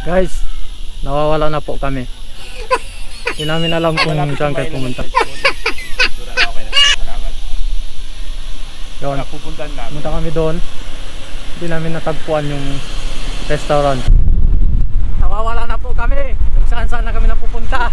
Guys, nawawala na po kami. Hindi namin alam kung saan kayo pumunta. Yun, pumunta kami doon. Hindi namin natagpuan yung restaurant. Nawawala na po kami. Kung saan na kami napupunta.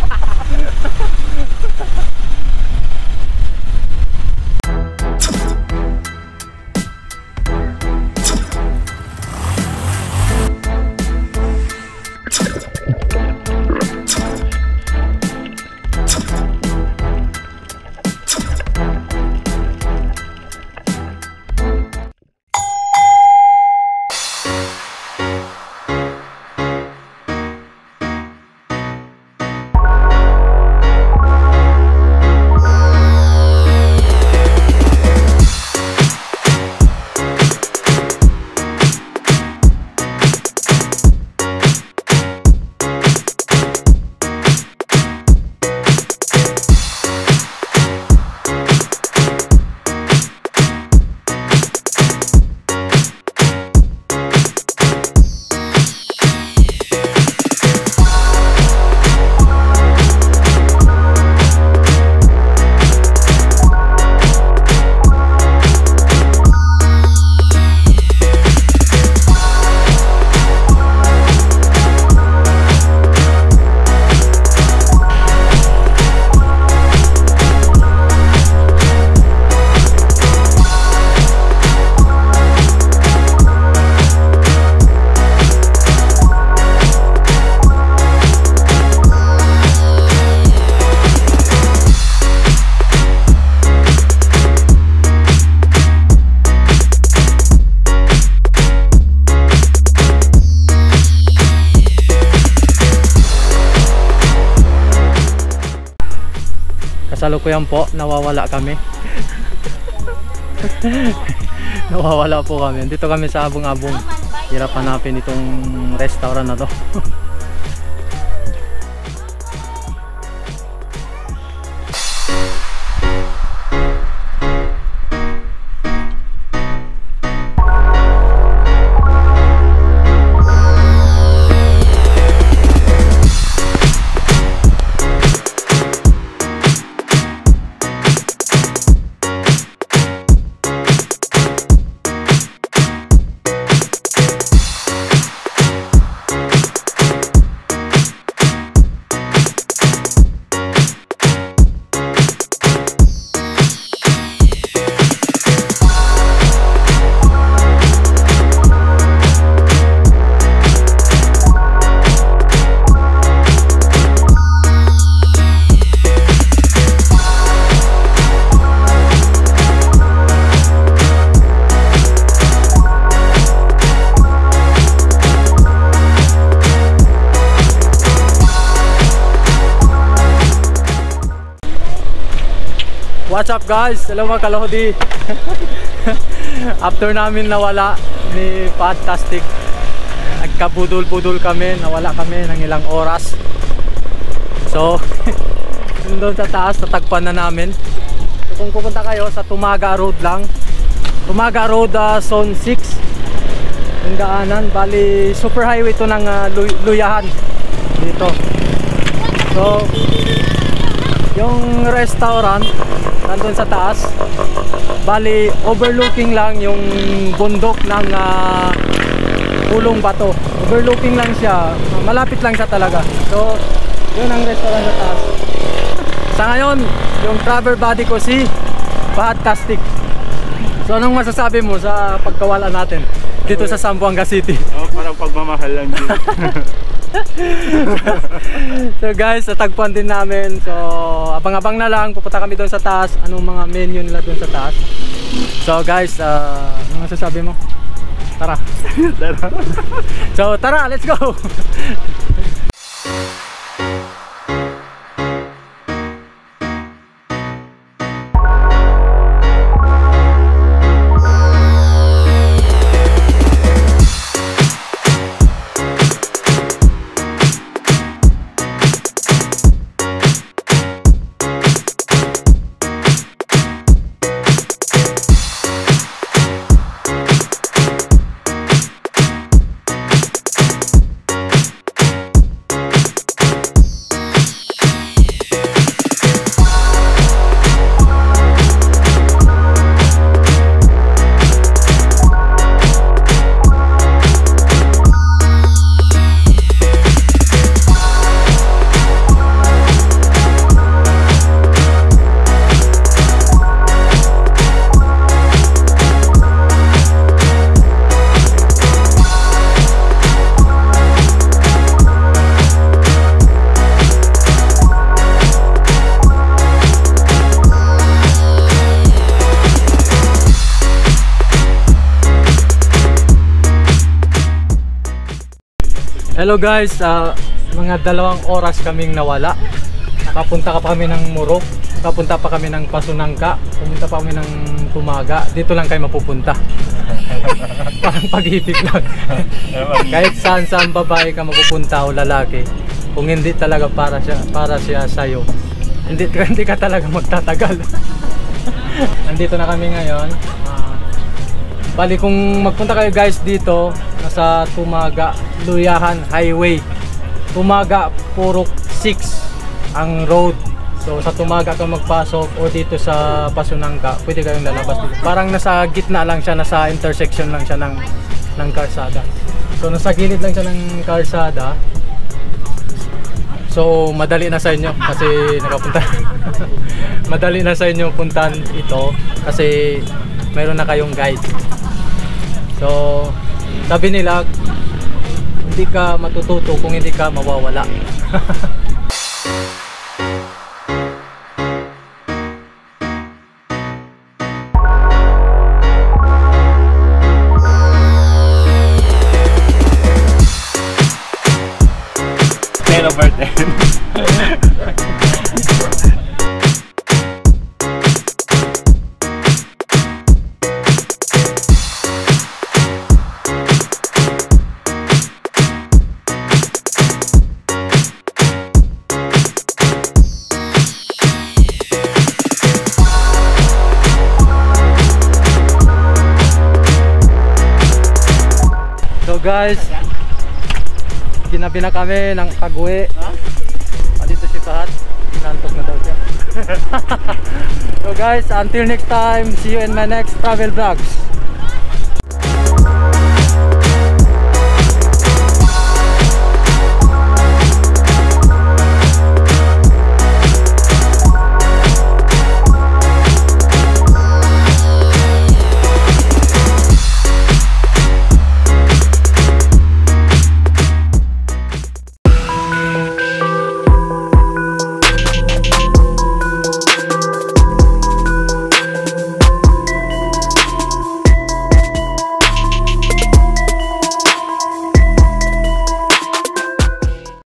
Kasalukuyan po, nawawala kami. Nawawala po kami. Dito kami sa abong-abong. Hirap hanapin itong restaurant na to. What's up guys? Hello mga kalahodi. After namin nawala ni Fantastic, nagkabudol-budol kami, nawala kami ng ilang oras. So, doon sa taas, tatagpan na namin. So, kung pupunta kayo sa Tumaga Road lang, Tumaga Road Zone 6, yung daanan, bali Super-Highway to ng Luyahan dito. So, yung restaurant nandun sa taas, bali overlooking lang yung bundok ng Pulong Bato. Overlooking lang siya, malapit lang siya talaga. So yun ang restaurant sa taas. Sa ngayon, yung travel buddy ko si Fantastic. So anong masasabi mo sa pagkawala natin dito sa Zamboanga City? Oh, parang pagmamahal lang din. So guys, natagpuan din namin. So abang-abang na lang, pupunta kami doon sa taas. Anong mga menu nila doon sa taas. So guys, ano masasabi mo? Tara. So tara, let's go. Hello guys, mga 2 oras kaming nawala. Nakapunta pa kami ng Purok, nakapunta pa kami ng Pasunangka, pumunta pa kami ng Tumaga. Dito lang kayo mapupunta. Parang pag-ibig lang. Kahit saan babae ka mapupunta o lalaki, kung hindi talaga para siya sa'yo, hindi ka talaga magtatagal. Nandito na kami ngayon. Bali kung magpunta kayo guys dito, nasa Tumaga, Luyahan Highway. Tumaga, Purok 6 ang road. So sa Tumaga ka magpasok o dito sa Pasunangka, pwede kayong lalabas dito. Parang nasa gitna lang siya, nasa intersection lang siya ng kalsada. So nasa gilid lang siya ng kalsada. So madali na sa inyo kasi nakapunta. Madali na sa inyo puntahan ito kasi mayroon na kayong guide. So sabi nila, hindi ka matututo kung hindi ka mawawala. Over 10. So guys, ginabi na kami ng pag-uwi. Dito si Pahat, nantok na daw siya. So guys, until next time, see you in my next travel vlogs.